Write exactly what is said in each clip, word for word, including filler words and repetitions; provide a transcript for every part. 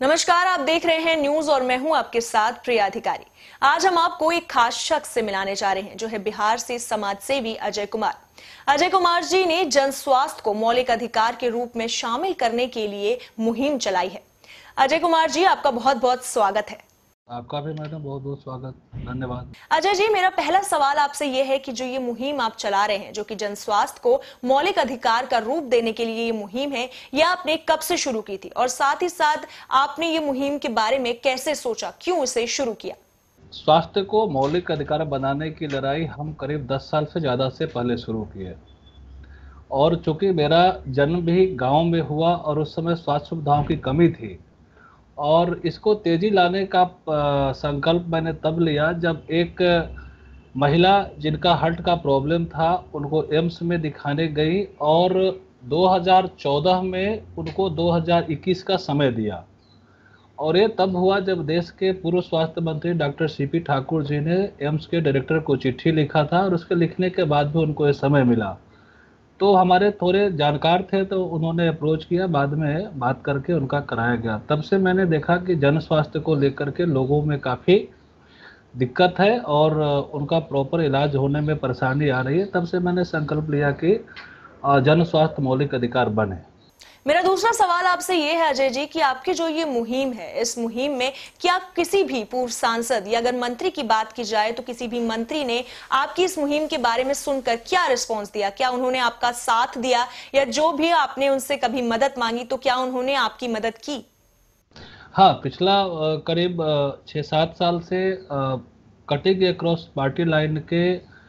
नमस्कार, आप देख रहे हैं न्यूज और मैं हूं आपके साथ प्रिया अधिकारी। आज हम आपको एक खास शख्स से मिलाने जा रहे हैं जो है बिहार से समाज सेवी अजय कुमार। अजय कुमार जी ने जन स्वास्थ्य को मौलिक अधिकार के रूप में शामिल करने के लिए मुहिम चलाई है। अजय कुमार जी, आपका बहुत बहुत स्वागत है। आपका भी मैडम बहुत बहुत स्वागत, धन्यवाद। अजय जी, मेरा पहला सवाल आपसे यह है कि जो ये मुहिम आप चला रहे हैं, जो कि जन स्वास्थ्य को मौलिक अधिकार का रूप देने के लिए ये मुहिम है, यह आपने कब से शुरू की थी और साथ ही साथ आपने ये मुहिम के बारे में कैसे सोचा, क्यों इसे शुरू किया? स्वास्थ्य को मौलिक अधिकार बनाने की लड़ाई हम करीब दस साल से ज़्यादा से पहले शुरू किए और चूंकि मेरा जन्म भी गांव में हुआ और उस समय स्वास्थ्य सुविधाओं की कमी थी और इसको तेजी लाने का संकल्प मैंने तब लिया जब एक महिला जिनका हार्ट का प्रॉब्लम था उनको एम्स में दिखाने गई और दो हज़ार चौदह में उनको दो हज़ार इक्कीस का समय दिया और ये तब हुआ जब देश के पूर्व स्वास्थ्य मंत्री doctor C P Thakur ji ने एम्स के डायरेक्टर को चिट्ठी लिखा था और उसके लिखने के बाद भी उनको ये समय मिला। तो हमारे थोड़े जानकार थे तो उन्होंने अप्रोच किया, बाद में बात करके उनका कराया गया। तब से मैंने देखा कि जन स्वास्थ्य को लेकर के लोगों में काफ़ी दिक्कत है और उनका प्रॉपर इलाज होने में परेशानी आ रही है। तब से मैंने संकल्प लिया कि जन स्वास्थ्य मौलिक अधिकार बने। मेरा दूसरा सवाल आपसे ये है अजय जी कि आपकी जो ये मुहिम है, इस मुहिम में क्या किसी भी पूर्व सांसद या अगर मंत्री की बात की जाए तो किसी भी मंत्री ने आपकी इस मुहिम के बारे में सुनकर क्या रिस्पांस दिया? क्या उन्होंने आपका साथ दिया या जो भी आपने उनसे कभी मदद मांगी तो क्या उन्होंने आपकी मदद की? हाँ, पिछला करीब छः सात साल से कटिंग अक्रॉस पार्टी लाइन के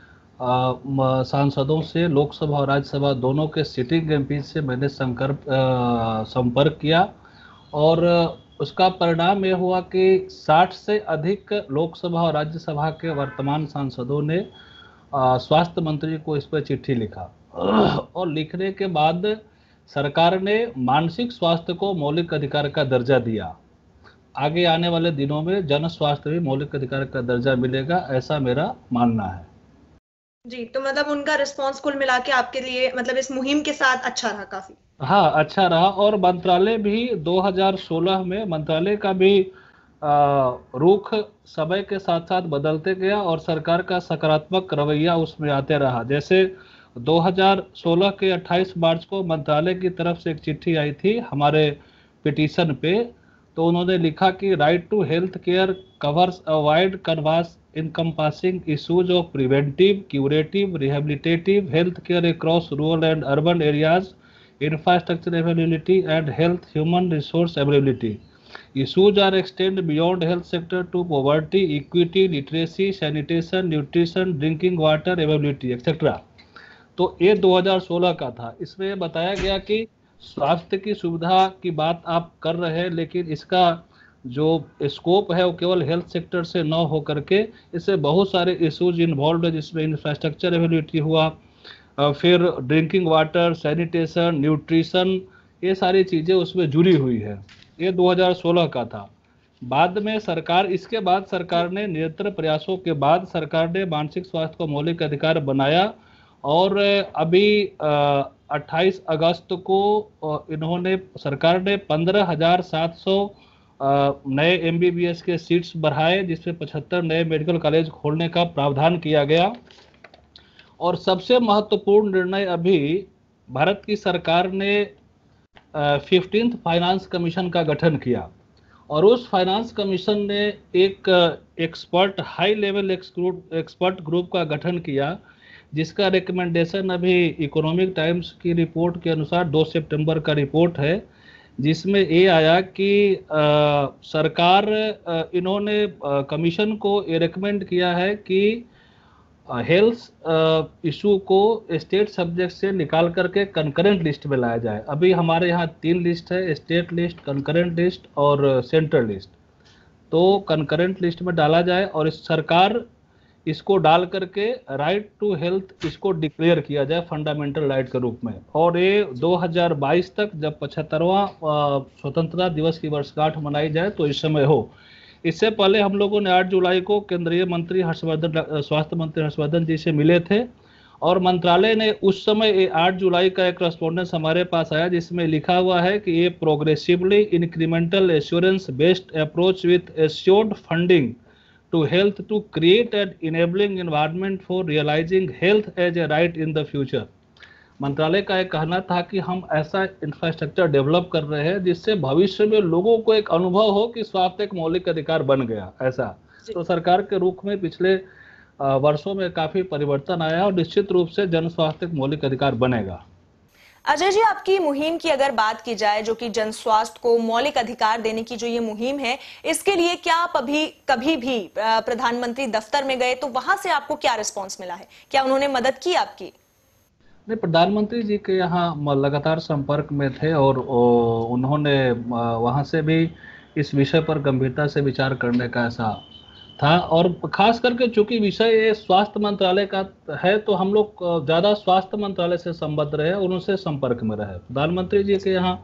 सांसदों से, लोकसभा और राज्यसभा दोनों के सिटिंग एमपी से मैंने संपर्क संपर्क किया और उसका परिणाम यह हुआ कि साठ से अधिक लोकसभा और राज्यसभा के वर्तमान सांसदों ने स्वास्थ्य मंत्री को इस पर चिट्ठी लिखा और लिखने के बाद सरकार ने मानसिक स्वास्थ्य को मौलिक अधिकार का दर्जा दिया। आगे आने वाले दिनों में जन स्वास्थ्य भी मौलिक अधिकार का दर्जा मिलेगा, ऐसा मेरा मानना है। जी, तो मतलब उनका रिस्पांस कुल मिला के आपके लिए मतलब इस मुहिम के साथ अच्छा रहा काफी? हाँ, अच्छा रहा और मंत्रालय भी दो हज़ार सोलह में मंत्रालय का भी रुख समय के साथ साथ बदलते गया और सरकार का सकारात्मक रवैया उसमें आते रहा। जैसे दो हज़ार सोलह के अट्ठाईस मार्च को मंत्रालय की तरफ से एक चिट्ठी आई थी हमारे पिटीशन पे, तो उन्होंने लिखा कि right to health care covers a wide canvas encompassing issues of preventive, curative, rehabilitative health care across rural and urban areas, infrastructure availability and health human resource availability. Issues are extend beyond health sector to poverty, equity, literacy, sanitation, nutrition, drinking water availability, et cetera. तो ये दो हज़ार सोलह का था। इसमें बताया गया कि स्वास्थ्य की सुविधा की बात आप कर रहे हैं लेकिन इसका जो स्कोप है वो केवल हेल्थ सेक्टर से न हो करके इससे बहुत सारे इश्यूज इन्वॉल्व है, जिसमें इंफ्रास्ट्रक्चर अवेलेबिलिटी हुआ, फिर ड्रिंकिंग वाटर, सैनिटेशन, न्यूट्रिशन, ये सारी चीज़ें उसमें जुड़ी हुई है। ये दो हज़ार सोलह का था। बाद में सरकार इसके बाद सरकार ने निरंतर प्रयासों के बाद सरकार ने मानसिक स्वास्थ्य को मौलिक अधिकार बनाया और अभी अट्ठाईस अगस्त को इन्होंने सरकार ने पंद्रह हजार सात सौ नए एमबीबीएस के सीट्स बढ़ाए, जिसमें पचहत्तर नए मेडिकल कॉलेज खोलने का प्रावधान किया गया। और सबसे महत्वपूर्ण निर्णय अभी भारत की सरकार ने फिफ्टींथ फाइनेंस कमीशन का गठन किया और उस फाइनेंस कमीशन ने एक expert high level expert group का गठन किया, जिसका रिकमेंडेशन अभी इकोनॉमिक टाइम्स की रिपोर्ट के अनुसार दो सितंबर का रिपोर्ट है, जिसमें ये आया कि आ, सरकार आ, इन्होंने कमीशन को ये रिकमेंड किया है कि हेल्थ इशू को स्टेट सब्जेक्ट से निकाल करके कंकरेंट लिस्ट में लाया जाए। अभी हमारे यहाँ तीन लिस्ट है, स्टेट लिस्ट, कंकरेंट लिस्ट और सेंट्रल लिस्ट। तो कंकरेंट लिस्ट में डाला जाए और इस सरकार इसको डाल करके राइट टू हेल्थ इसको डिक्लेयर किया जाए फंडामेंटल राइट के रूप में। और ये दो हज़ार बाईस तक जब पचहत्तरवां स्वतंत्रता दिवस की वर्षगांठ मनाई जाए तो इस समय हो। इससे पहले हम लोगों ने आठ जुलाई को केंद्रीय मंत्री हर्षवर्धन, स्वास्थ्य मंत्री हर्षवर्धन जी से मिले थे और मंत्रालय ने उस समय आठ जुलाई का एक रेस्पॉन्डेंस हमारे पास आया जिसमें लिखा हुआ है कि ये progressively incremental assurance based approach with assured funding to health to create an enabling environment for realising health as a right in the future. मंत्रालय का एक कहना था कि हम ऐसा इंफ्रास्ट्रक्चर डेवलप कर रहे हैं जिससे भविष्य में लोगों को एक अनुभव हो कि स्वास्थ्य एक मौलिक अधिकार बन गया ऐसा। तो सरकार के रुख में पिछले वर्षों में काफी परिवर्तन आया और निश्चित रूप से जन स्वास्थ्य एक मौलिक अधिकार बनेगा। अजय जी, आपकी मुहिम की अगर बात की जाए, जो कि जन स्वास्थ्य को मौलिक अधिकार देने की जो ये मुहिम है, इसके लिए क्या आप अभी कभी भी प्रधानमंत्री दफ्तर में गए तो वहां से आपको क्या रिस्पांस मिला है? क्या उन्होंने मदद की आपकी? नहीं, प्रधानमंत्री जी के यहाँ लगातार संपर्क में थे और उन्होंने वहां से भी इस विषय पर गंभीरता से विचार करने का ऐसा था। और खास करके चूंकि विषय ये स्वास्थ्य मंत्रालय का है तो हम लोग ज़्यादा स्वास्थ्य मंत्रालय से संबद्ध रहे और उनसे संपर्क में रहे। प्रधानमंत्री जी के यहाँ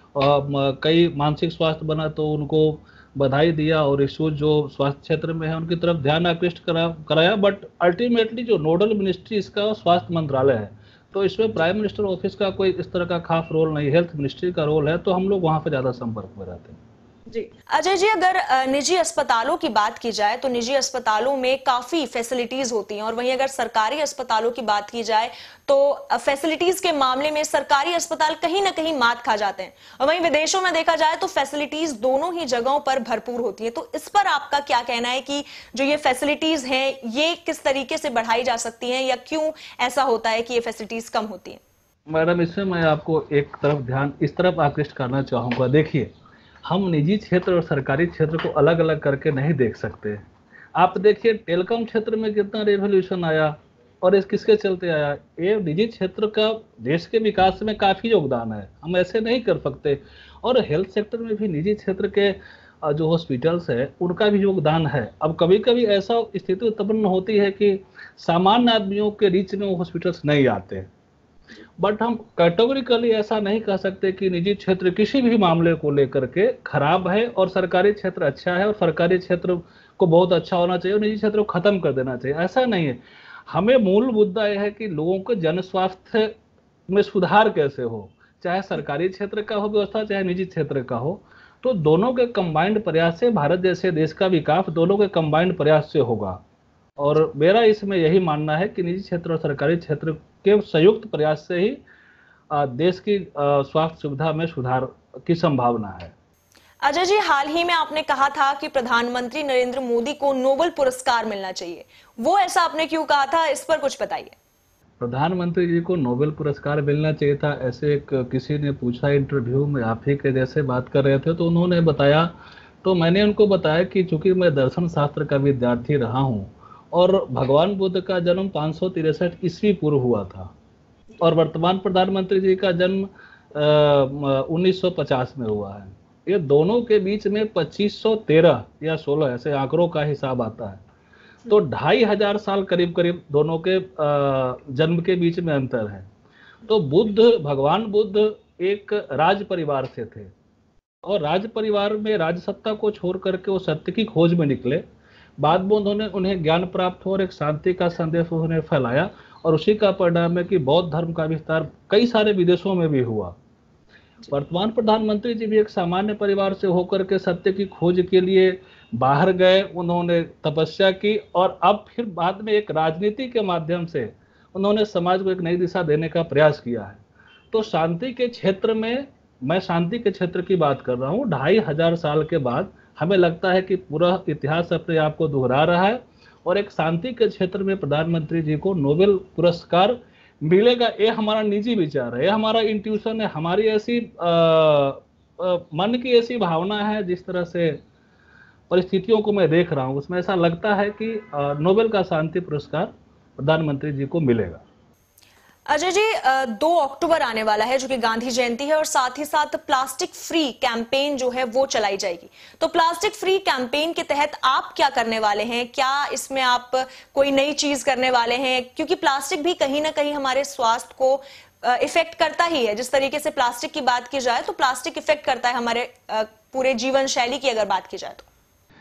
कई मानसिक स्वास्थ्य बना तो उनको बधाई दिया और इशूज जो स्वास्थ्य क्षेत्र में है उनकी तरफ ध्यान आकृष्ट करा कराया बट अल्टीमेटली जो नोडल मिनिस्ट्री इसका स्वास्थ्य मंत्रालय है, तो इसमें प्राइम मिनिस्टर ऑफिस का कोई इस तरह का खास रोल नहीं, हेल्थ मिनिस्ट्री का रोल है, तो हम लोग वहाँ पे ज़्यादा संपर्क में रहते हैं। जी अजय जी, अगर निजी अस्पतालों की बात की जाए तो निजी अस्पतालों में काफी फैसिलिटीज होती हैं और वहीं अगर सरकारी अस्पतालों की बात की जाए तो फैसिलिटीज के मामले में सरकारी अस्पताल कहीं ना कहीं मात खा जाते हैं और वहीं विदेशों में देखा जाए तो फैसिलिटीज दोनों ही जगहों पर भरपूर होती है। तो इस पर आपका क्या कहना है कि जो ये फैसिलिटीज हैं ये किस तरीके से बढ़ाई जा सकती हैं या क्यों ऐसा होता है कि ये फैसिलिटीज कम होती है? मैडम, इसमें मैं आपको एक तरफ ध्यान इस तरफ आकृष्ट करना चाहूँगा। देखिए, हम निजी क्षेत्र और सरकारी क्षेत्र को अलग अलग करके नहीं देख सकते। आप देखिए टेलीकॉम क्षेत्र में कितना रेवोल्यूशन आया और इस किसके चलते आया? ये निजी क्षेत्र का देश के विकास में काफ़ी योगदान है, हम ऐसे नहीं कर सकते। और हेल्थ सेक्टर में भी निजी क्षेत्र के जो हॉस्पिटल्स है उनका भी योगदान है। अब कभी कभी ऐसा स्थिति उत्पन्न होती है कि सामान्य आदमियों के रीच में वो हॉस्पिटल्स नहीं आते, बट हम कैटेगोरिकली ऐसा नहीं कह सकते कि निजी क्षेत्र किसी भी मामले को लेकर के खराब है और सरकारी क्षेत्र अच्छा है और सरकारी क्षेत्र को बहुत अच्छा होना चाहिए और निजी क्षेत्र को खत्म कर देना चाहिए, ऐसा नहीं है। हमें मूल मुद्दा यह है कि लोगों के जन स्वास्थ्य में सुधार कैसे हो, चाहे सरकारी क्षेत्र का हो व्यवस्था चाहे निजी क्षेत्र का हो, तो दोनों के कंबाइंड प्रयास से भारत जैसे देश का विकास दोनों के कंबाइंड प्रयास से होगा। और मेरा इसमें यही मानना है कि निजी क्षेत्र और सरकारी क्षेत्र के संयुक्त प्रयास से ही देश की स्वास्थ्य सुविधा में सुधार की संभावना है। अजय जी, हाल ही में आपने कहा था कि प्रधानमंत्री नरेंद्र मोदी को नोबेल पुरस्कार मिलना चाहिए, वो ऐसा आपने क्यों कहा था, इस पर कुछ बताइए। प्रधानमंत्री जी को नोबेल पुरस्कार मिलना चाहिए था ऐसे एक किसी ने पूछा इंटरव्यू में, आप ही के जैसे बात कर रहे थे तो उन्होंने बताया, तो मैंने उनको बताया कि चूंकि मैं दर्शन शास्त्र का विद्यार्थी रहा हूँ और भगवान बुद्ध का जन्म पाँच सौ तिरसठ ईस्वी पूर्व हुआ था और वर्तमान प्रधानमंत्री जी का जन्म उन्नीस सौ पचास में हुआ है। ये दोनों के बीच में पच्चीस सौ तेरह या सोलह ऐसे आंकड़ों का हिसाब आता है, तो ढाई हजार साल करीब करीब दोनों के जन्म के बीच में अंतर है। तो बुद्ध भगवान बुद्ध एक राज परिवार से थे और राज परिवार में राजसत्ता को छोड़ करके वो सत्य की खोज में निकले। बाद में उन्होंने उन्हें ज्ञान प्राप्त हो और एक शांति का संदेश उन्होंने फैलाया और उसी का परिणाम है कि बौद्ध धर्म का विस्तार कई सारे विदेशों में भी हुआ। वर्तमान प्रधानमंत्री जी भी एक सामान्य परिवार से होकर के सत्य की खोज के लिए बाहर गए, उन्होंने तपस्या की और अब फिर बाद में एक राजनीति के माध्यम से उन्होंने समाज को एक नई दिशा देने का प्रयास किया है। तो शांति के क्षेत्र में, मैं शांति के क्षेत्र की बात कर रहा हूँ, ढाई हजार साल के बाद हमें लगता है कि पूरा इतिहास अपने आप को दोहरा रहा है और एक शांति के क्षेत्र में प्रधानमंत्री जी को नोबेल पुरस्कार मिलेगा, ये हमारा निजी विचार है, ये हमारा इंट्यूशन है, हमारी ऐसी आ, आ, मन की ऐसी भावना है। जिस तरह से परिस्थितियों को मैं देख रहा हूँ उसमें ऐसा लगता है कि नोबेल का शांति पुरस्कार प्रधानमंत्री जी को मिलेगा। अजय जी, दो अक्टूबर आने वाला है जो कि गांधी जयंती है और साथ ही साथ प्लास्टिक फ्री कैंपेन जो है वो चलाई जाएगी, तो प्लास्टिक फ्री कैंपेन के तहत आप क्या करने वाले हैं? क्या इसमें आप कोई नई चीज करने वाले हैं? क्योंकि प्लास्टिक भी कहीं ना कहीं हमारे स्वास्थ्य को इफेक्ट करता ही है। जिस तरीके से प्लास्टिक की बात की जाए तो प्लास्टिक इफेक्ट करता है हमारे पूरे जीवन शैली की अगर बात की जाए तो।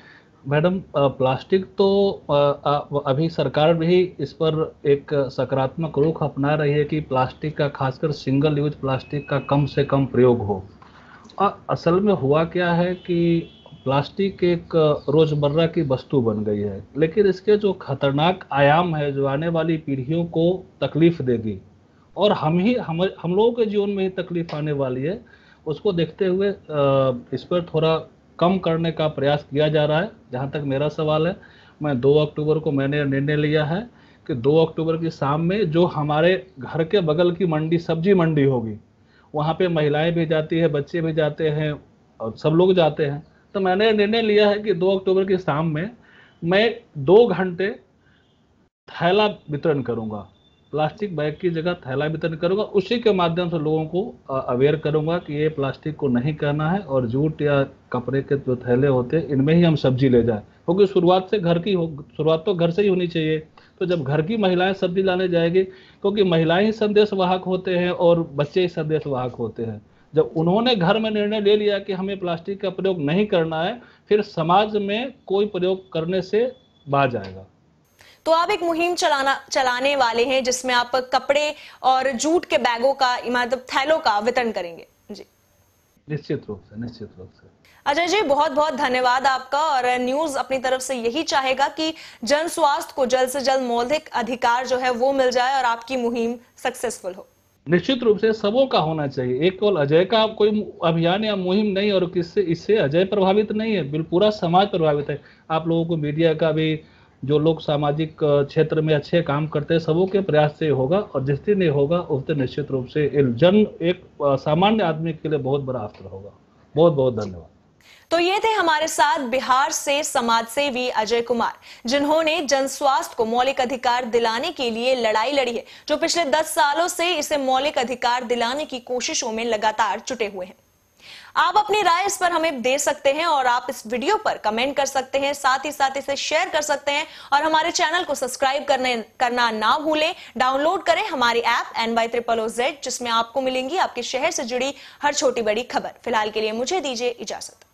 मैडम, अ, प्लास्टिक तो अ, अ, अभी सरकार भी इस पर एक सकारात्मक रुख अपना रही है कि प्लास्टिक का, खासकर सिंगल यूज प्लास्टिक का कम से कम प्रयोग हो। अ, असल में हुआ क्या है कि प्लास्टिक एक अ, रोजमर्रा की वस्तु बन गई है, लेकिन इसके जो खतरनाक आयाम है, जो आने वाली पीढ़ियों को तकलीफ देगी और हम ही हम हम लोगों के जीवन में ही तकलीफ आने वाली है, उसको देखते हुए अ, इस पर थोड़ा कम करने का प्रयास किया जा रहा है। जहाँ तक मेरा सवाल है, मैं दो अक्टूबर को मैंने निर्णय लिया है कि दो अक्टूबर की शाम में जो हमारे घर के बगल की मंडी, सब्जी मंडी होगी, वहाँ पे महिलाएं भी जाती है, बच्चे भी जाते हैं और सब लोग जाते हैं। तो मैंने निर्णय लिया है कि दो अक्टूबर की शाम में मैं दो घंटे थैला वितरण करूंगा, प्लास्टिक बैग की जगह थैला वितरण करूंगा। उसी के माध्यम से लोगों को अवेयर करूंगा कि ये प्लास्टिक को नहीं करना है और जूट या कपड़े के जो थैले होते हैं इनमें ही हम सब्जी ले जाएं, क्योंकि शुरुआत से घर की हो शुरुआत तो घर से ही होनी चाहिए। तो जब घर की महिलाएं सब्जी लाने जाएगी, क्योंकि महिलाएं ही संदेश वाहक होते हैं और बच्चे ही संदेश वाहक होते हैं, जब उन्होंने घर में निर्णय ले लिया कि हमें प्लास्टिक का प्रयोग नहीं करना है, फिर समाज में कोई प्रयोग करने से बाज आएगा। तो आप एक मुहिम चलाना चलाने वाले हैं जिसमें आप कपड़े और जूट के बैगों का, मतलब थैलों का वितरण करेंगे। जी, निश्चित रूप से, निश्चित रूप से। अजय जी, बहुत बहुत धन्यवाद आपका। और न्यूज अपनी तरफ से यही चाहेगा कि जन स्वास्थ्य को जल्द से जल्द मौलिक अधिकार जो है वो मिल जाए और आपकी मुहिम सक्सेसफुल हो। निश्चित रूप से सबों का होना चाहिए, एक केवल अजय का कोई अभियान या मुहिम नहीं, और किससे इससे अजय प्रभावित नहीं है, बिल्कुल पूरा समाज प्रभावित है। आप लोगों को, मीडिया का भी, जो लोग सामाजिक क्षेत्र में अच्छे काम करते हैं, सबों के प्रयास से होगा, और जिस दिन ये होगा उस दिन निश्चित रूप से जन एक सामान्य आदमी के लिए बहुत बड़ा अवसर होगा। बहुत बहुत धन्यवाद। तो ये थे हमारे साथ बिहार से समाज सेवी अजय कुमार, जिन्होंने जन स्वास्थ्य को मौलिक अधिकार दिलाने के लिए लड़ाई लड़ी है, जो पिछले दस सालों से इसे मौलिक अधिकार दिलाने की कोशिशों में लगातार जुटे हुए हैं। आप अपनी राय इस पर हमें दे सकते हैं और आप इस वीडियो पर कमेंट कर सकते हैं, साथ ही साथ इसे शेयर कर सकते हैं और हमारे चैनल को सब्सक्राइब करने करना ना भूलें। डाउनलोड करें हमारी app N Y triple O Z, जिसमें आपको मिलेंगी आपके शहर से जुड़ी हर छोटी बड़ी खबर। फिलहाल के लिए मुझे दीजिए इजाजत।